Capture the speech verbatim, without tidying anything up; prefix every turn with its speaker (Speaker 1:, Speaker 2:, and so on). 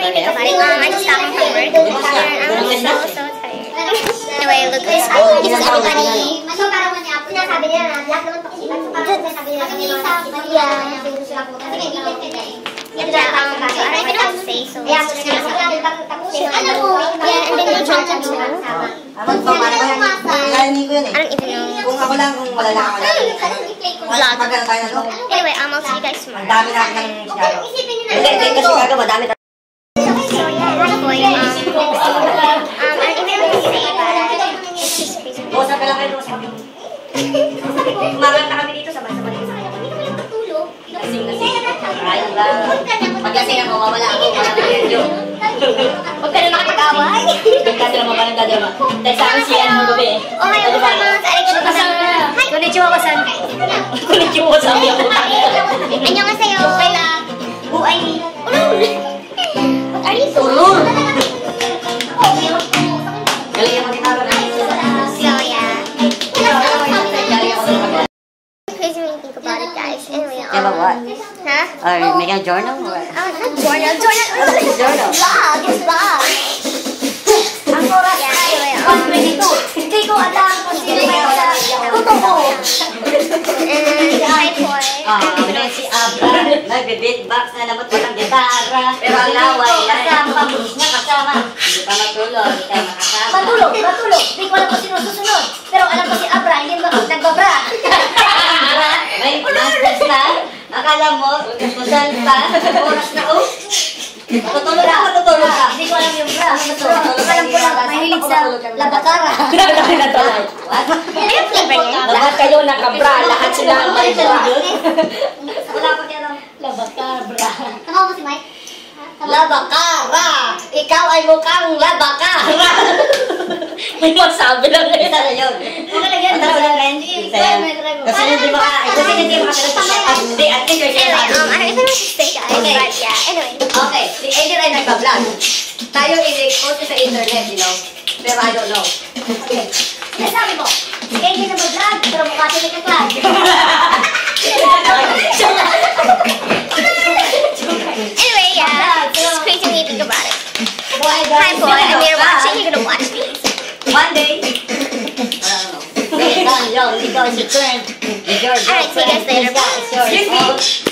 Speaker 1: do you think about it? Um, I just got home from work and I'm so, so tired. Anyway, look, this is everybody. Sinasabi nila na lahat naman pakisipan. So parang sinasabi nila kami mga pakisipan. Yeah. Yeah, um, so I don't even know what to say, so let's just get started. Yeah, and then we jump into I don't even know.
Speaker 2: Kung ako lang, kung wala lang ako lang.
Speaker 1: Vlog. Anyway, um, I'll see you guys tomorrow.
Speaker 2: Ang dami natin ng Chicago. Hindi, hindi kasi Chicago, madami tayo.
Speaker 1: So yeah, this boy, um, um, I don't even know what to say, but it's just crazy.
Speaker 2: Bosa ka lang kayo, sabi mo. Umagal na kami dito, sabay-sabay. Ayun lang. Pagkasing ako, mawala ako, wala na video.
Speaker 1: Huwag ka na makapag-away.
Speaker 2: Pagkasing ako, walang dadama. Dahil sa akin siya, ano gabi eh.
Speaker 1: Oh, hi, ako sa mga sa-election. Hi!
Speaker 2: Konnichiwa ko san. Konnichiwa ko san.
Speaker 1: Annyeonghaseyo. Kaila. Buay. Ulul. What are you so?
Speaker 2: Ulul. Galing ako din ako na.
Speaker 1: So, yeah. Crazy when you think about it, guys. Anyway, um...
Speaker 2: Yeah, but what?
Speaker 1: Huh?
Speaker 2: Are you making a journal? Or?
Speaker 1: Oh, not journal. Journal.
Speaker 2: Journal.
Speaker 1: Vlog. It's vlog.
Speaker 2: Ang oras
Speaker 1: Yeah,
Speaker 2: ay
Speaker 1: anyway, um...
Speaker 2: one twenty-two. Hindi ko alam kung sino kayo sa totoo.
Speaker 1: And hi, boy.
Speaker 2: Ah, uh, si Abra. Nagbe-beatbox na naman walang gitara. Pero ang laway, kasama, pabulis niya kasama. Hindi pa matulog, hindi tayo makasama.
Speaker 3: Matulog, matulog. Hindi ko alam kung sino susunod. Pero alam ko si Abra, hindi ba nagbabra.
Speaker 2: May masters na. Akala mo, tutal pa. Oras na, oh. Tutulog ako, tutulog ka.
Speaker 3: Hindi ko alam yung bra. Alam ko lang, mahilig sa labakara.
Speaker 2: What?
Speaker 1: Ano flavor niya?
Speaker 4: Lahat kayo nakabra, lahat sila may bra.
Speaker 3: Wala ko niya lang.
Speaker 4: Labakabra.
Speaker 3: Tama mo si Mike?
Speaker 4: Labakara! Ikaw ay mukhang labakara! May masabi lang eh.
Speaker 2: Isa na yun.
Speaker 3: Huwag ka lagyan.
Speaker 2: Ano na lang,
Speaker 3: Isa yan.
Speaker 2: Kasi hindi maka, kasi hindi makapilagay. Hindi, at least you're
Speaker 1: Anyway,
Speaker 2: saying
Speaker 1: um, I don't even know what to say, guys.
Speaker 2: Okay.
Speaker 1: But yeah, anyway.
Speaker 2: okay, si Angel ay nagpa-vlog. Tayo i-post sa internet, you know. Pero I don't know.
Speaker 3: Okay. Sinasabi mo, si Kenji na mag-vlog, pero mukha siya may kaklag.
Speaker 1: Anyway, yeah, it's just crazy when you think about it. Hi, boy. I'm here watching. You're gonna watch these.
Speaker 2: One day, I don't know. Wait, no, yo, ikaw is your turn. It's your
Speaker 1: Alright, see you guys later.
Speaker 2: It's yours.